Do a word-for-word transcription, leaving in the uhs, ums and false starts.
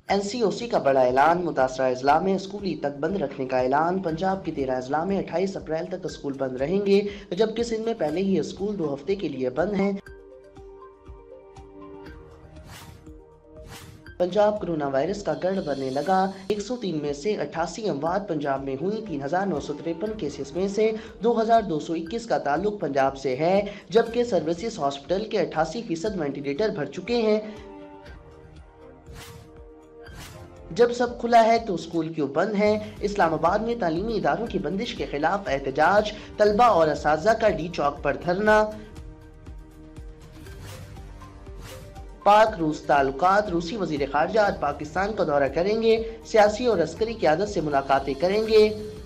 N C ओ सी का बड़ा ऐलान, मुतासरा अजला में स्कूल ईद तक बंद रखने का ऐलान। पंजाब के तेरह अजला में अट्ठाईस अप्रैल तक स्कूल बंद रहेंगे, जबकि सिंध में पहले ही स्कूल दो हफ्ते के लिए बंद हैं। पंजाब कोरोना वायरस का गढ़ बनने लगा। एक सौ तीन में से अट्ठासी अमवात पंजाब में हुई। तीन हजार नौ सौ तिरपन केसेस में से दो हजार दो सौ इक्कीस का ताल्लुक पंजाब से है, जबकि सर्विसेज हॉस्पिटल के अट्ठासी फीसद वेंटिलेटर भर चुके हैं। जब सब खुला है तो स्कूल क्यों बंद है? इस्लामाबाद में तालीमी इदारों की बंदिश के खिलाफ एहतजाज, तलबा और असातिज़ा का डी चौक पर धरना। पाक रूस ताल्लुकात, रूसी वजीर खारजा आज पाकिस्तान का दौरा करेंगे, सियासी और अस्करी क़यादत से मुलाकातें करेंगे।